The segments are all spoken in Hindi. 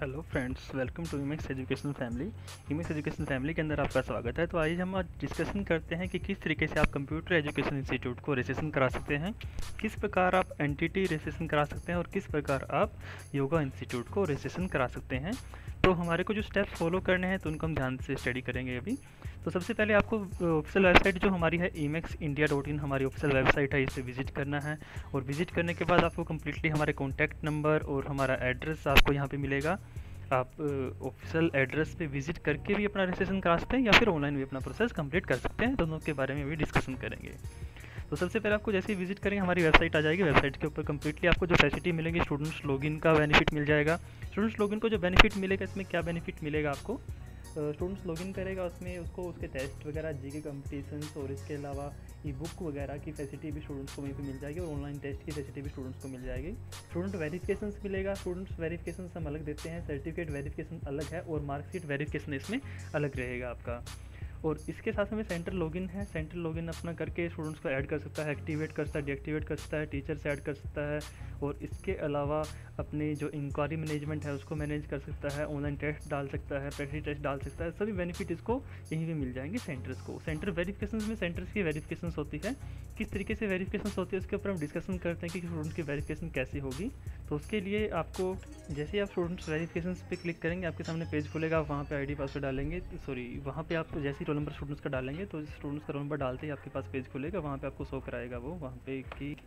Hello friends, welcome to Imex education family. Imex education family के अंदर आपका स्वागत है। तो आइए हम आज डिस्कशन करते हैं कि किस तरीके से आप कंप्यूटर एजुकेशन इंस्टीट्यूट को रजिस्ट्रेशन करा सकते हैं, किस प्रकार आप एनटीटी रजिस्ट्रेशन करा सकते हैं और किस प्रकार आप योगा इंस्टीट्यूट को रजिस्ट्रेशन करा सकते हैं। तो हमारे को जो स्टेप्स फॉलो करने हैं तो उनको हम ध्यान से स्टडी करेंगे अभी। तो सबसे पहले आपको ऑफिशियल वेबसाइट जो हमारी है emexindia.in हमारी ऑफिशियल वेबसाइट है, इसे विजिट करना है। और विजिट करने के बाद आपको कम्प्लीटली हमारे कॉन्टैक्ट नंबर और हमारा एड्रेस आपको यहाँ पे मिलेगा। आप ऑफिशियल एड्रेस पे विजिट करके भी अपना रजिस्ट्रेशन करा सकते हैं या फिर ऑनलाइन भी अपना प्रोसेस कंप्लीट कर सकते हैं। दोनों के बारे में भी डिस्कशन करेंगे। तो सबसे पहले आपको जैसे ही विजिट करेंगे हमारी वेबसाइट आ जाएगी। वेबसाइट के ऊपर कम्प्लीटली आपको जो फैसिलिटी मिलेंगी, स्टूडेंट्स लॉगिन का बेनिफिट मिल जाएगा। स्टूडेंट्स लॉगिन को जो बेनिफिट मिलेगा, इसमें क्या बेनिफिट मिलेगा आपको, स्टूडेंट्स लॉगिन करेगा उसमें उसको उसके टेस्ट वगैरह, जीके कंपटीशंस और इसके अलावा ई बुक वगैरह की फैसिलिटी भी स्टूडेंट्स को वहीं पे मिल जाएगी और ऑनलाइन टेस्ट की फैसिलिटी भी स्टूडेंट्स को मिल जाएगी। स्टूडेंट वेरिफिकेशन मिलेगा। स्टूडेंट्स वेरिफिकेशन हम अलग देते हैं, सर्टिफिकेट वेरिफिकेशन अलग है और मार्कशीट वेरिफिकेशन इसमें अलग रहेगा आपका। और इसके साथ हमें सेंटर लॉगिन है। सेंटर लॉगिन अपना करके स्टूडेंट्स को ऐड कर सकता है, एक्टिवेट कर सकता है, डीएक्टिवेट कर सकता है, टीचर्स ऐड कर सकता है और इसके अलावा अपने जो इंक्वायरी मैनेजमेंट है उसको मैनेज कर सकता है, ऑनलाइन टेस्ट डाल सकता है, प्रैक्टिस टेस्ट डाल सकता है। सभी बेनिफिट इसको यहीं पे मिल जाएंगे सेंटर्स को। सेंटर वेरिफिकेशन में सेंटर्स की वेरिफिकेशन होती है, किस तरीके से वेरिफिकेशन होती है उसके ऊपर हम डिस्कशन करते हैं कि स्टूडेंट्स की वेरिफिकेशन कैसी होगी। तो उसके लिए आपको जैसे आप स्टूडेंट्स वेरिफिकेशन पे क्लिक करेंगे आपके सामने पेज खुलेगा, वहाँ पे आईडी पासवर्ड डालेंगे, वहाँ पे आप जैसे ही रोल नंबर स्टूडेंट्स का डालेंगे तो स्टूडेंट्स का रोल नंबर डालते ही आपके पास पेज खुलेगा। वहाँ पे आपको शो कराएगा वो, वहाँ पे कि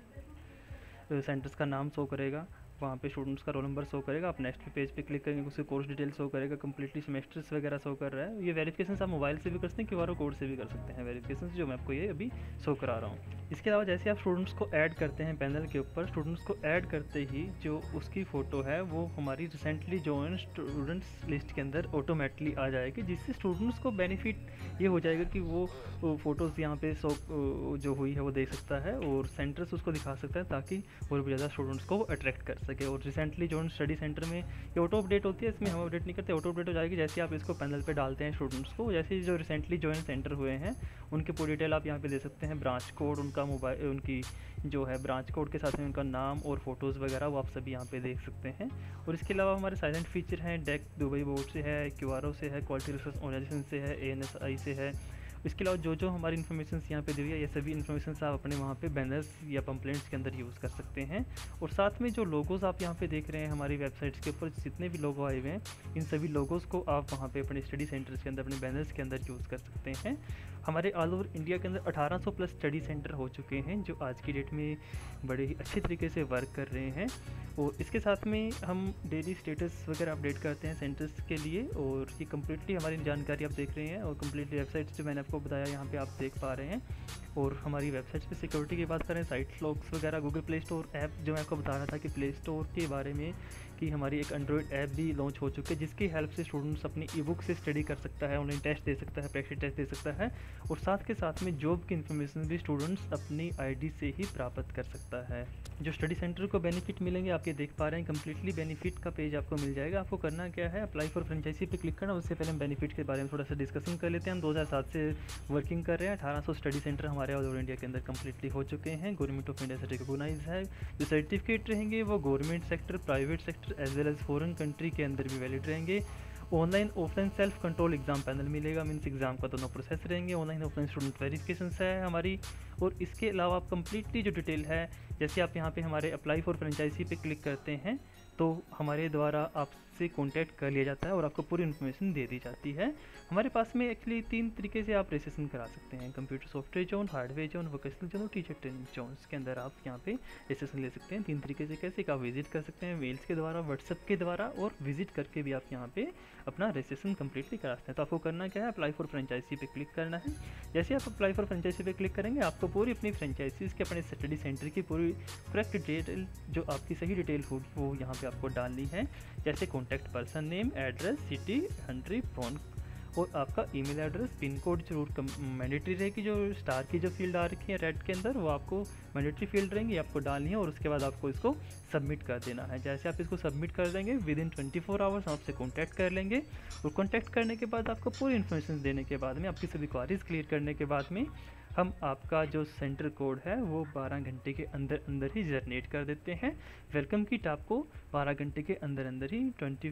सेंटर्स का नाम शो करेगा, वहाँ पे स्टूडेंट्स का रोल नंबर शो करेगा। आप नेक्स्ट पेज पे क्लिक करेंगे, उससे कोर्स डिटेल शो करेगा, कम्प्लीटली सेमेस्टर्स वगैरह शो कर रहा है। ये वेरिफिकेशन आप मोबाइल से भी कर सकते हैं, क्यूआर कोड से भी कर सकते हैं वेरिफिकेशन, जो मैं आपको ये अभी शो करा रहा हूँ। इसके अलावा जैसे आप स्टूडेंट्स को ऐड करते हैं पैनल के ऊपर, स्टूडेंट्स को ऐड करते ही जो उसकी फ़ोटो है वो हमारी रिसेंटली जॉइन स्टूडेंट्स लिस्ट के अंदर ऑटोमेटिकली आ जाएगी, जिससे स्टूडेंट्स को बेनिफिट ये हो जाएगा कि वो फ़ोटोज़ यहाँ पे शो जो हुई है वो देख सकता है और सेंटर्स उसको दिखा सकता है, ताकि और भी ज़्यादा स्टूडेंट्स को अट्रैक्ट कर सके। और रिसेंटली जॉइन स्टडी सेंटर में ये ऑटो अपडेट होती है, इसमें हम अपडेट नहीं करते, ऑटो अपडेट हो जाएगी जैसे आप इसको पैनल पे डालते हैं स्टूडेंट्स को। जैसे जो रिसेंटली जॉइन सेंटर हुए हैं उनकी पूरी डिटेल आप यहाँ पे दे सकते हैं, ब्रांच कोड, उनका मोबाइल, उनकी जो है ब्रांच कोड के साथ में उनका नाम और फोटोज़ वगैरह वो आप सभी यहाँ पे देख सकते हैं। और इसके अलावा हमारे साइलेंट फीचर हैं, डेक दुबई बोर्ड से है, क्यूआरओ से है, क्वालिटी रिसर्च ऑर्गेनाइजेशन से है, एएनएसआई से है। इसके अलावा जो हमारी इन्फॉर्मेशन यहाँ पे दी हुई है, ये सभी इन्फॉर्मेशन आप अपने वहाँ पे बैनर्स या पम्पलेट्स के अंदर यूज़ कर सकते हैं। और साथ में जो लोगोज़ आप यहाँ पे देख रहे हैं हमारी वेबसाइट्स के ऊपर जितने भी लोगो आए हुए हैं, इन सभी लोगोज़ को आप वहाँ पे अपने स्टडी सेंटर्स के अंदर, अपने बैनर्स के अंदर यूज़ कर सकते हैं। हमारे ऑल ओवर इंडिया के अंदर 1800 प्लस स्टडी सेंटर हो चुके हैं जो आज की डेट में बड़े ही अच्छे तरीके से वर्क कर रहे हैं। और इसके साथ में हम डेली स्टेटस वगैरह अपडेट करते हैं सेंटर्स के लिए, और ये कम्प्लीटली हमारी जानकारी आप देख रहे हैं और कम्प्लीटली वेबसाइट जो मैंने आपको बताया यहाँ पे आप देख पा रहे हैं। और हमारी वेबसाइट पे सिक्योरिटी की बात करें, साइट लॉक्स वगैरह, गूगल प्ले स्टोर ऐप जो मैं आपको बता रहा था कि प्ले स्टोर के बारे में कि हमारी एक एंड्रॉयड ऐप भी लॉन्च हो चुकी है, जिसकी हेल्प से स्टूडेंट्स अपनी ई बुक से स्टडी कर सकता है, ऑनलाइन टेस्ट दे सकता है, प्रैक्टिस टेस्ट दे सकता है और साथ के साथ में जॉब की इन्फॉर्मेशन भी स्टूडेंट्स अपनी आईडी से ही प्राप्त कर सकता है। जो स्टडी सेंटर को बेनिफिट मिलेंगे आप ये देख पा रहे हैं, कम्प्लीटली बेनिफिट का पेज आपको मिल जाएगा। आपको करना क्या है, अप्लाई फॉर फ्रेंचाइजी पे क्लिक करना। उससे पहले हम बेनिफिट के बारे में थोड़ा सा डिस्कशन कर लेते हैं। हम 2007 से वर्किंग कर रहे हैं, 1800 स्टडी सेंटर हमारे ऑल ओवर इंडिया के अंदर कम्प्लीटली हो चुके हैं। गवर्नमेंट ऑफ इंडिया से रिकॉग्नाइज है। जो सर्टिफिकेट रहेंगे वो government sector, private sector as well as foreign country के अंदर भी वैलिड रहेंगे। Online offline self control exam panel मिलेगा, मीन्स एग्जाम का दोनों प्रोसेस रहेंगे। ऑनलाइन ऑफलाइन स्टूडेंट वेरिफिकेशन है हमारी। और इसके अलावा आप कम्प्लीटली जो डिटेल है, जैसे आप यहाँ पे हमारे अप्लाई फॉर फ्रेंचाइजी पे क्लिक करते हैं तो हमारे द्वारा आपसे कांटेक्ट कर लिया जाता है और आपको पूरी इन्फॉर्मेशन दे दी जाती है। हमारे पास में एक्चुअली 3 तरीके से आप रजिस्ट्रेशन करा सकते हैं, computer software zone, hardware zone, vocational zone और टीचर ट्रेनिंग जोन के अंदर आप यहाँ पे रजिस्ट्रेशन ले सकते हैं। 3 तरीके से कैसे, आप विजिट कर सकते हैं मेल्स के द्वारा, व्हाट्सएप के द्वारा, और विजिट करके भी आप यहाँ पे अपना रजिस्ट्रेशन कंप्लीटली करा सकते हैं। तो आपको करना क्या है, अप्लाई फॉर फ्रेंचाइजी पे क्लिक करना है। जैसे आप अप्लाई फॉर फ्रेंचाइजी पे क्लिक करेंगे आपको पूरी अपनी फ्रेंचाइजीज़ के, अपने स्टडी सेंटर की पूरी करेक्ट डिटेल, जो आपकी सही डिटेल होगी वो यहाँ पे आपको डालनी है। जैसे contact person name, address, city, country, phone और आपका ईमेल एड्रेस, पिन कोड जरूर मैंडेटरी रहेगी। जो स्टार की जो फील्ड आ रखी है रेड के अंदर वो आपको मैंडेटरी फील्ड रहेंगी, आपको डालनी है और उसके बाद आपको इसको सबमिट कर देना है। जैसे आप इसको सबमिट कर देंगे विद इन 24 आवर्स हम आपसे कॉन्टैक्ट कर लेंगे और कॉन्टैक्ट करने के बाद आपको पूरी इन्फॉर्मेशन देने के बाद में, आपकी सभी क्वारीज क्लियर करने के बाद में हम आपका जो सेंटर कोड है वो 12 घंटे के अंदर अंदर ही जनरेट कर देते हैं। वेलकम किट आपको 12 घंटे के अंदर अंदर ही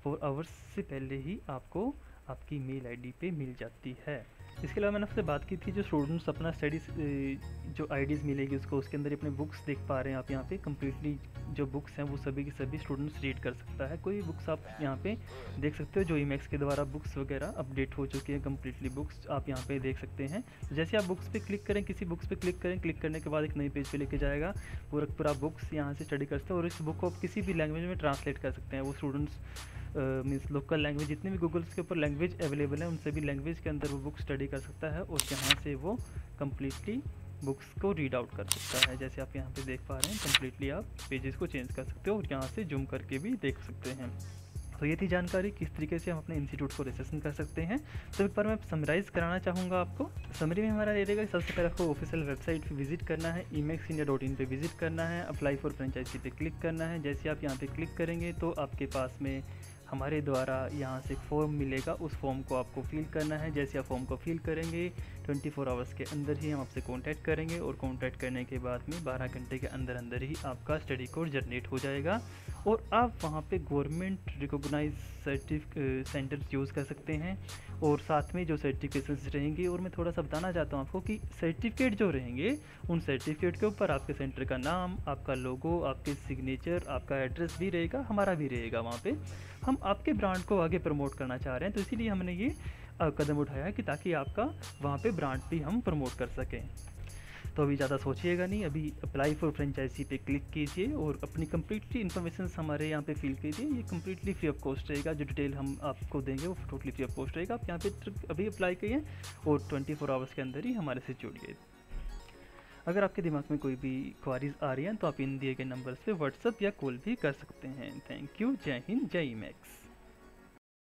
24 आवर्स से पहले ही आपको आपकी मेल आईडी पे मिल जाती है। इसके अलावा मैंने आपसे बात की थी जो स्टूडेंट्स अपना स्टडीज़ जो आईडीज़ मिलेगी उसको, उसके अंदर अपने बुक्स देख पा रहे हैं आप यहाँ पे कम्प्लीटली जो बुक्स हैं वो सभी की सभी स्टूडेंट्स रीड कर सकता है। कोई बुक्स आप यहाँ पे देख सकते हो जो ईमैक्स के द्वारा बुक्स वगैरह अपडेट हो चुकी हैं, कम्प्लीटली बुक्स आप यहाँ पे देख सकते हैं। जैसे आप बुक्स पे क्लिक करें, किसी बुक्स पे क्लिक करें, क्लिक करने के बाद एक नई पेज पे लेके जाएगा, पूरा बुक्स यहाँ से स्टडी कर सकते हैं और इस बुक को आप किसी भी लैंग्वेज में ट्रांसलेट कर सकते हैं। वो स्टूडेंट्स मीन्स लोकल लैंग्वेज जितने भी गूगल्स के ऊपर लैंग्वेज अवेलेबल है उन सभी लैंग्वेज के अंदर वो बुक स्टडी कर सकता है और यहाँ से वो कम्प्लीटली बुक्स को रीड आउट कर सकता है। जैसे आप यहाँ पे देख पा रहे हैं कम्प्लीटली आप पेजेस को चेंज कर सकते हो और यहाँ से जूम करके भी देख सकते हैं। तो ये थी जानकारी किस तरीके से हम अपने इंस्टीट्यूट को रजिस्ट्रेशन कर सकते हैं। तो एक बार मैं समराइज़ कराना चाहूँगा आपको। समरी में हमारा ये रहेगा कि सबसे पहले आपको ऑफिशियल वेबसाइट पे विजिट करना है, emexindia.in पे विजिट करना है, अप्लाई फॉर फ्रेंचाइजी पे क्लिक करना है। जैसे आप यहाँ पे क्लिक करेंगे तो आपके पास में हमारे द्वारा यहाँ से एक फॉर्म मिलेगा, उस फॉर्म को आपको फिल करना है। जैसे आप फॉर्म को फिल करेंगे 24 आवर्स के अंदर ही हम आपसे कांटेक्ट करेंगे और कांटेक्ट करने के बाद में 12 घंटे के अंदर अंदर ही आपका स्टडी कोड जनरेट हो जाएगा और आप वहाँ पे गवर्नमेंट रिकॉग्नाइज सेंटर्स यूज़ कर सकते हैं और साथ में जो सर्टिफिकेशंस रहेंगे। और मैं थोड़ा सा बताना चाहता हूँ आपको कि सर्टिफिकेट जो रहेंगे उन सर्टिफिकेट के ऊपर आपके सेंटर का नाम, आपका लोगो, आपके सिग्नेचर, आपका एड्रेस भी रहेगा, हमारा भी रहेगा। वहाँ पे हम आपके ब्रांड को आगे प्रमोट करना चाह रहे हैं तो इसीलिए हमने ये कदम उठाया है कि ताकि आपका वहाँ पे ब्रांड भी हम प्रमोट कर सकें। तो अभी ज़्यादा सोचिएगा नहीं, अभी अप्लाई फॉर फ्रेंचाइजी पे क्लिक कीजिए और अपनी कम्प्लीटली इन्फॉर्मेशन हमारे यहाँ पे फिल कीजिए। ये कम्प्लीटली फ्री ऑफ कॉस्ट रहेगा, जो डिटेल हम आपको देंगे वो टोटली फ्री ऑफ कॉस्ट रहेगा। आप यहाँ पे अभी अप्लाई करिए और 24 आवर्स के अंदर ही हमारे से जुड़िए। अगर आपके दिमाग में कोई भी क्वारीज आ रही हैं तो आप इन दिए गए नंबर्स पे व्हाट्सअप या कॉल भी कर सकते हैं। Thank you. जय हिंद, जय मैक्स।